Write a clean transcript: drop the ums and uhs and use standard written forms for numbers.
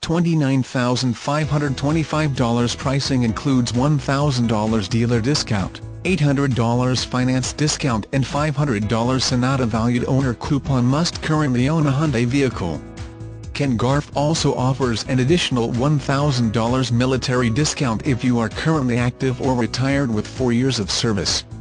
$29,525. Pricing includes $1,000 dealer discount, $800 finance discount and $500 Sonata valued owner coupon. Must currently own a Hyundai vehicle. Garff also offers an additional $1,000 military discount if you are currently active or retired with 4 years of service.